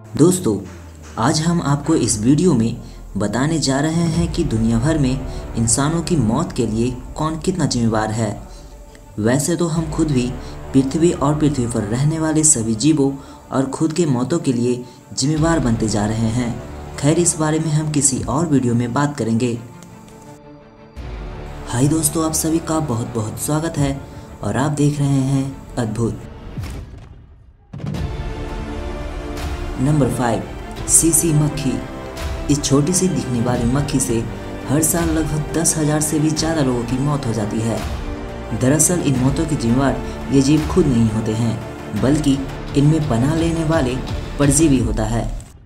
दोस्तों, आज हम आपको इस वीडियो में बताने जा रहे हैं कि दुनिया भर में इंसानों की मौत के लिए कौन कितना जिम्मेवार है। वैसे तो हम खुद भी पृथ्वी और पृथ्वी पर रहने वाले सभी जीवों और खुद के मौतों के लिए जिम्मेवार बनते जा रहे हैं। खैर, इस बारे में हम किसी और वीडियो में बात करेंगे। हाय दोस्तों, आप सभी का बहुत बहुत स्वागत है और आप देख रहे हैं अद्भुत। नंबर 5, सीसी मक्खी। इस छोटी सी दिखने वाली मक्खी से हर साल लगभग 10,000 से भी ज़्यादा लोगों की मौत हो जाती है। दरअसल इन मौतों के जिम्मेवार ये जीव खुद नहीं होते हैं, बल्कि इनमें पनाह लेने वाले परजीवी होता है।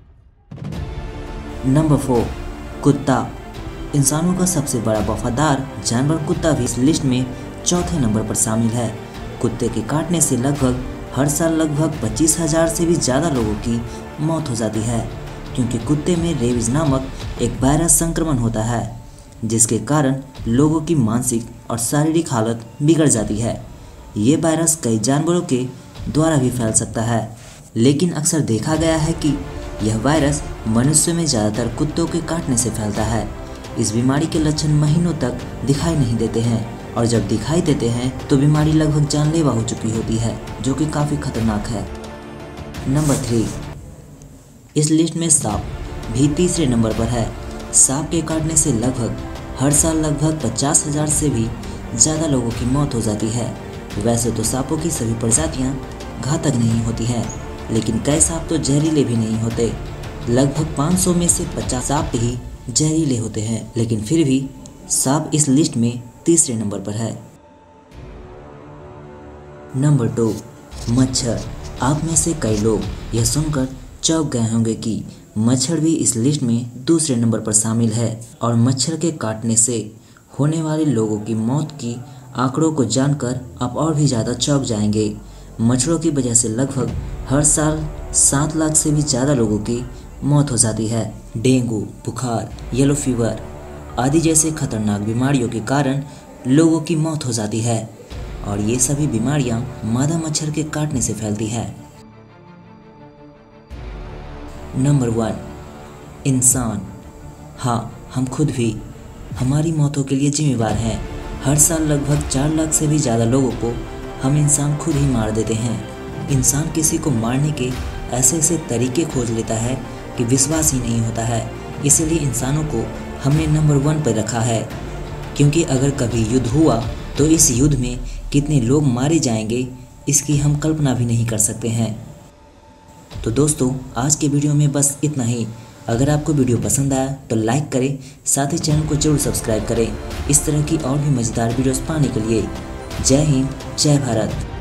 नंबर 4, कुत्ता। इंसानों का सबसे बड़ा वफादार जानवर कुत्ता भी इस लिस्ट में चौथे नंबर पर शामिल है। कुत्ते के काटने से लगभग हर साल लगभग 25,000 से भी ज़्यादा लोगों की मौत हो जाती है, क्योंकि कुत्ते में रेबीज नामक एक वायरस संक्रमण होता है, जिसके कारण लोगों की मानसिक और शारीरिक हालत बिगड़ जाती है। ये वायरस कई जानवरों के द्वारा भी फैल सकता है, लेकिन अक्सर देखा गया है कि यह वायरस मनुष्य में ज़्यादातर कुत्तों के काटने से फैलता है। इस बीमारी के लक्षण महीनों तक दिखाई नहीं देते हैं, और जब दिखाई देते हैं तो बीमारी लगभग जानलेवा हो चुकी होती है, जो कि काफ़ी खतरनाक है। नंबर 3, इस लिस्ट में सांप भी तीसरे नंबर पर है। सांप के काटने से लगभग हर साल लगभग 50,000 से भी ज़्यादा लोगों की मौत हो जाती है। वैसे तो सांपों की सभी प्रजातियाँ घातक नहीं होती हैं, लेकिन कई सांप तो जहरीले भी नहीं होते। लगभग 500 में से 50 सांप ही जहरीले होते हैं, लेकिन फिर भी सांप इस लिस्ट में तीसरे नंबर पर है। नंबर 2, मच्छर। आप में से कई लोग यह सुनकर चौंक गए होंगे कि मच्छर भी इस लिस्ट में दूसरे नंबर पर शामिल है, और मच्छर के काटने से होने वाले लोगों की मौत की आंकड़ों को जानकर आप और भी ज़्यादा चौंक जाएंगे। मच्छरों की वजह से लगभग हर साल 7 लाख से भी ज़्यादा लोगों की मौत हो जाती है। डेंगू, बुखार, येलो फीवर आदि जैसे खतरनाक बीमारियों के कारण लोगों की मौत हो जाती है, और ये सभी बीमारियां मादा मच्छर के काटने से फैलती है। नंबर 1, इंसान। हाँ, हम खुद भी हमारी मौतों के लिए जिम्मेवार हैं। हर साल लगभग 4 लाख से भी ज़्यादा लोगों को हम इंसान खुद ही मार देते हैं। इंसान किसी को मारने के ऐसे ऐसे तरीके खोज लेता है कि विश्वास ही नहीं होता है। इसीलिए इंसानों को हमने नंबर 1 पर रखा है, क्योंकि अगर कभी युद्ध हुआ तो इस युद्ध में कितने लोग मारे जाएंगे, इसकी हम कल्पना भी नहीं कर सकते हैं। तो दोस्तों, आज के वीडियो में बस इतना ही। अगर आपको वीडियो पसंद आया तो लाइक करें, साथ ही चैनल को जरूर सब्सक्राइब करें इस तरह की और भी मज़ेदार वीडियोस पाने के लिए। जय हिंद, जय भारत।